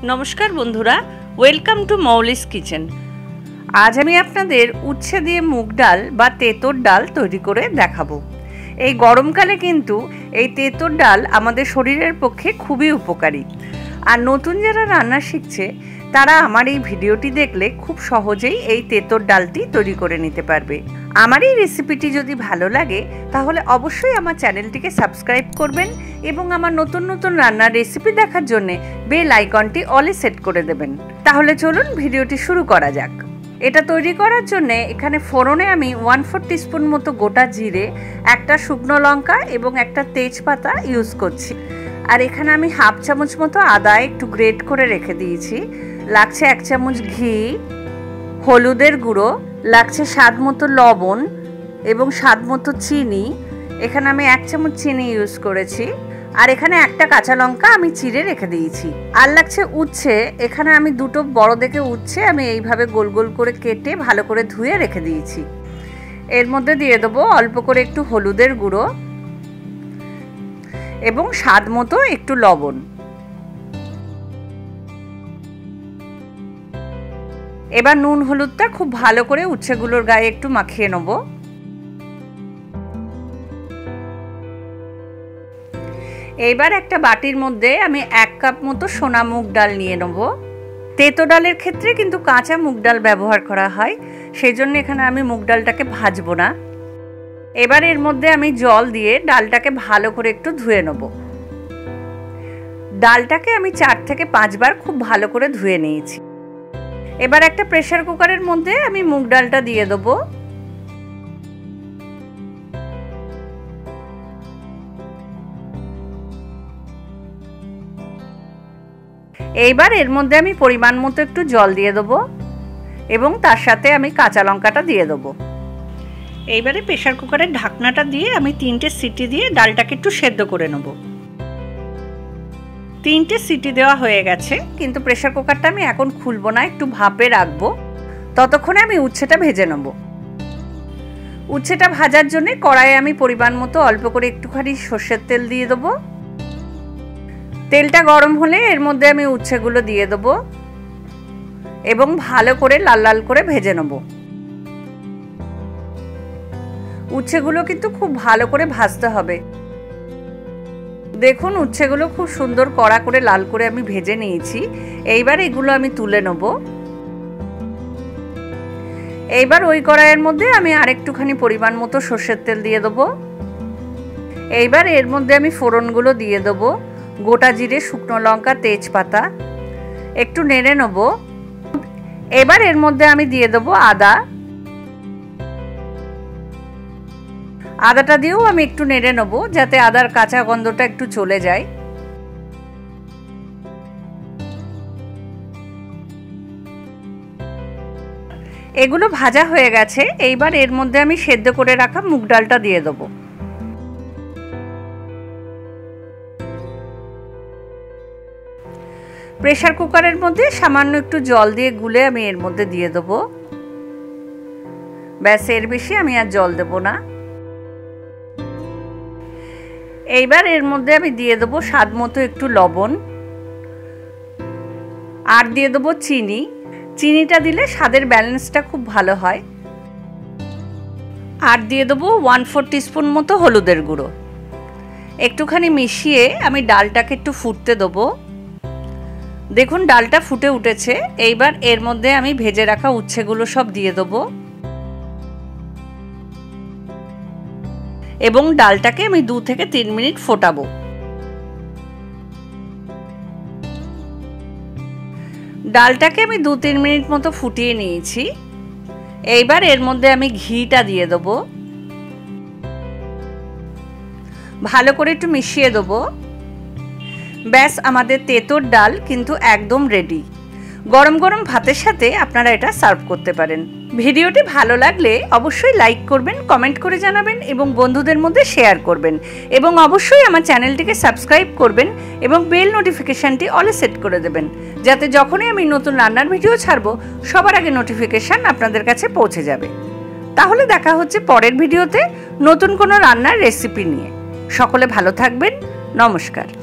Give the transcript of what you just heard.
नमस्कार बंधुरा welcome to मौलिस kitchen. आज आमी आपनादेर उচ্ছে दिए मुग डाल बा तेतोर डाल तैरी करे देखाबो। এই গরমকালে কিন্তু এই তেতোর ডাল আমাদের শরীরের পক্ষে খুবই উপকারী। আর নতুন যারা রান্না শিখছে তারা আমার এই ভিডিওটি দেখলে খুব সহজেই এই তেতোর ডালটি তৈরি করে নিতে পারবে। আমার এই রেসিপিটি যদি ভালো লাগে তাহলে অবশ্যই আমার চ্যানেলটিকে সাবস্ক্রাইব করবেন এবং আমার নতুন নতুন রান্নার রেসিপি দেখার জন্য বেল আইকনটি অলে সেট করে দেবেন। তাহলে চলুন ভিডিওটি শুরু করা যাক। এটা তৈরি করার জন্য এখানে ফোড়নে আমি 1/4 টিস্পুন মতো গোটা জিরে, একটা শুকনো লঙ্কা এবং একটা তেজপাতা ইউজ করছি। আর এখানে আমি হাফ চামচ মতো আদা একটু গ্রেট করে রেখে দিয়েছি। লাগছে 1 চামচ ঘি, হলুদের গুঁড়ো, লাগছে স্বাদ মতো লবণ এবং স্বাদ মতো চিনি। এখানে আমি 1 চামচ চিনি ইউজ করেছি। আর এখানে একটা কাঁচা লঙ্কা আমি চিড়ে রেখে দিয়েছি। আর লাগছে উচ্ছে। এখানে আমি দুটো বড় দেখে উচ্ছে আমি এইভাবে গোল গোল করে কেটে ভালো করে ধুয়ে রেখে দিয়েছি। এর মধ্যে দিয়ে দেবো অল্প করে একটু হলুদের গুঁড়ো এবং স্বাদ মতো একটু লবণ। এবার নুন হলুদটা খুব ভালো করে উচ্ছেগুলোর গায়ে একটু মাখিয়ে নেব। এইবার একটা বাটির মধ্যে আমি 1 কাপ মতো সোনা মুগ ডাল নিয়ে নেব। তেতো ডালের ক্ষেত্রে কিন্তু কাঁচা মুগ ডাল ব্যবহার করা হয়, সেই জন্য এখানে আমি মুগ ডালটাকে ভাজবো না। এবার এর মধ্যে আমি জল দিয়ে ডালটাকে ভালো করে একটু ধুয়ে নেব। ডালটাকে আমি 4 থেকে 5 বার খুব ভালো করে ধুয়ে নিয়েছি। এবার একটা প্রেসার কুকারের মধ্যে আমি মুগ ডালটা দিয়ে দেবো। এইবার এর মধ্যে আমি পরিমাণ মতো একটু জল দিয়ে দেবো এবং তার সাথে আমি কাঁচা লঙ্কাটা দিয়ে দেবো। এইবারে প্রেসার কুকারের ঢাকনাটা দিয়ে আমি 3টে সিটি দিয়ে ডালটাকে একটু সেদ্ধ করে নেব। 3টে সিটি দেওয়া হয়ে গেছে, কিন্তু প্রেসার কুকারটা আমি এখন খুলবো না, একটু ভাপে রাখবো। ততক্ষণে আমি উচ্ছেটা ভেজে নেব। উচ্ছেটা ভাজার জন্য কড়াইয়ে আমি পরিমাণ মতো অল্প করে একটুখানি সর্ষের তেল দিয়ে দেবো। তেলটা গরম হলে এর মধ্যে আমি উচ্ছেগুলো দিয়ে দেবো এবং ভালো করে লাল লাল করে ভেজে নেব। উচ্ছেগুলো কিন্তু খুব ভালো করে ভাজতে হবে। দেখুন উচ্ছেগুলো খুব সুন্দর কড়া করে লাল করে আমি ভেজে নিয়েছি। এইবার এগুলো আমি তুলে নেব। এইবার ওই কড়াইয়ের মধ্যে আমি আরেকটুখানি পরিমাণ মতো সর্ষের তেল দিয়ে দেবো। এইবার এর মধ্যে আমি ফোড়নগুলো দিয়ে দেবো। গোটা জিরে, শুকনো লঙ্কা, তেজপাতা একটু নেড়ে নেব। এবার এর মধ্যে আমি দিয়ে দেবো আদা। আদাটা দিয়েও আমি একটু নেড়ে নেব যাতে আদার কাঁচা গন্ধটা একটু চলে যায়। এগুলো ভাজা হয়ে গেছে। এইবার এর মধ্যে আমি সেদ্ধ করে রাখা মুগ ডালটা দিয়ে দেবো। প্রেসার কুকারের মধ্যে সামান্য একটু জল দিয়ে গুলে আমি এর মধ্যে দিয়ে দেবো। ব্যাস, এর বেশি আমি আর জল দেব না। এইবার এর মধ্যে আমি দিয়ে দেবো স্বাদ মতো একটু লবণ আর দিয়ে দেবো চিনি। চিনিটা দিলে স্বাদের ব্যালেন্সটা খুব ভালো হয়। আর দিয়ে দেবো 1/4 টিস্পুন মতো হলুদের গুঁড়ো। একটুখানি মিশিয়ে আমি ডালটাকে একটু ফুটতে দেবো। দেখুন ডালটা ফুটে উঠেছে। এইবার এর মধ্যে আমি ভেজে রাখা উচ্ছেগুলো সব দিয়ে দেবো এবং ডালটাকে আমি 2 থেকে 3 মিনিট ফোটাবো। ডালটাকে আমি 2-3 মিনিট মতো ফুটিয়ে নিয়েছি। এইবার এর মধ্যে আমি ঘিটা দিয়ে দেবো। ভালো করে একটু মিশিয়ে দেবো। ব্যাস, আমাদের তেতোর ডাল কিন্তু একদম রেডি। গরম গরম ভাতের সাথে আপনারা এটা সার্ভ করতে পারেন। ভিডিওটি ভালো লাগলে অবশ্যই লাইক করবেন, কমেন্ট করে জানাবেন এবং বন্ধুদের মধ্যে শেয়ার করবেন এবং অবশ্যই আমার চ্যানেলটিকে সাবস্ক্রাইব করবেন এবং বেল নোটিফিকেশানটি অলে সেট করে দেবেন যাতে যখনই আমি নতুন রান্নার ভিডিও ছাড়বো সবার আগে নোটিফিকেশান আপনাদের কাছে পৌঁছে যাবে। তাহলে দেখা হচ্ছে পরের ভিডিওতে নতুন কোনো রান্নার রেসিপি নিয়ে। সকলে ভালো থাকবেন। নমস্কার।